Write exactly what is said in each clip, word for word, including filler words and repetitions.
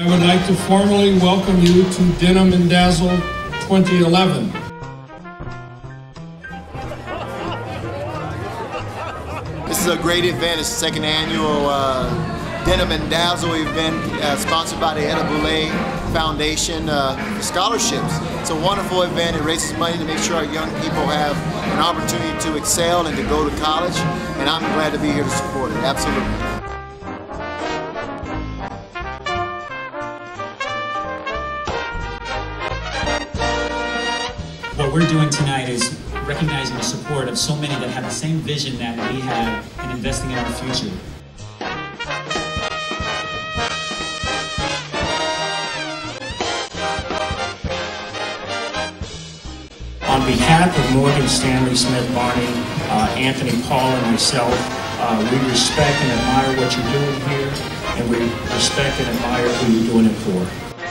I would like to formally welcome you to Denim and Dazzle twenty eleven. This is a great event. It's the second annual uh, Denim and Dazzle event uh, sponsored by the Etta Boulay Foundation uh, for scholarships. It's a wonderful event. It raises money to make sure our young people have an opportunity to excel and to go to college, and I'm glad to be here to support it. Absolutely. What we're doing tonight is recognizing the support of so many that have the same vision that we have in investing in our future. On behalf of Morgan Stanley Smith Barney, uh, Anthony Paul, and myself, uh, we respect and admire what you're doing here, and we respect and admire who you're doing it for.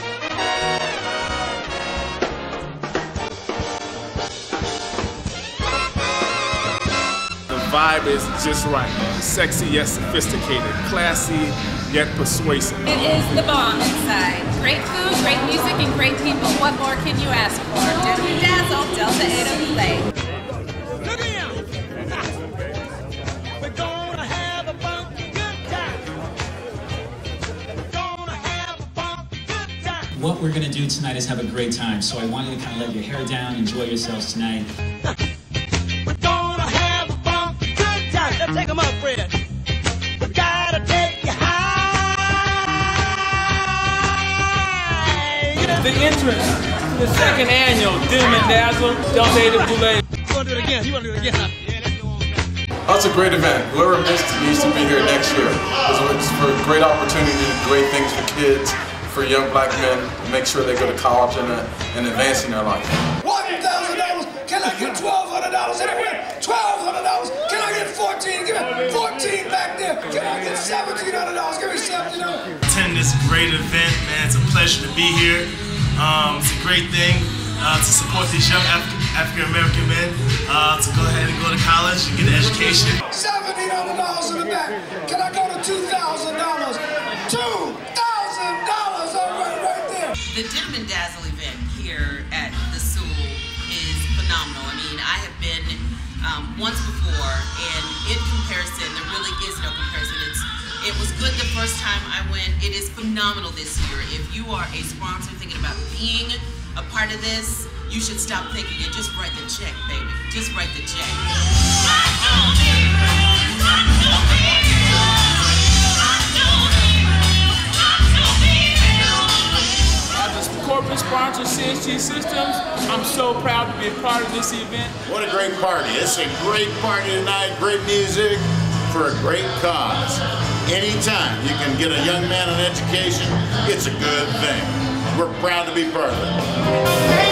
The vibe is just right. Sexy yet sophisticated, classy yet persuasive. It is the bomb inside. Great food, great music, and great people. What more can you ask for? Denim and Dazzle, Delta Etta Boulay. Look at him. We're gonna have a funky good time. We're gonna have a funky good time. What we're going to do tonight is have a great time, so I want you to kind of let your hair down, enjoy yourselves tonight. We're gonna have a funky good time. Let's take them up, Fred. We gotta take you high. The entrance to the second annual Denim and Dazzle, Delta Etta Boulay. You wanna do it again? You wanna do it again? Huh? Yeah, let's go on. That's a great event. Whoever missed it needs to be here next year. It's for a great opportunity to do great things for kids, for young black men, to make sure they go to college and, uh, and advance in their life. one thousand dollars, can I get twelve hundred dollars anywhere? twelve hundred dollars, can I get fourteen? Give me fourteen back there. Can I get seventeen hundred dollars? Give me seventeen hundred dollars. Attend this great event, man. It's a pleasure to be here. Um, it's a great thing uh, to support these young Af African American men uh, to go ahead and go to college and get an education. seventeen hundred dollars in the back. Can I go to two thousand dollars? two thousand dollars, all right, right there. The Denim and Dazzle event here at the Sewell is phenomenal. I mean, I have been um, once before, and in comparison, there really is no comparison. It's, it was good the first time I went. It is phenomenal this year. If you are a sponsor thinking about being a part of this, you should stop thinking and just write the check, baby. Just write the check. Corporate sponsor C S G Systems, I'm so proud to be a part of this event. What a great party. It's a great party tonight, great music for a great cause. Anytime you can get a young man an education, it's a good thing. We're proud to be part of it.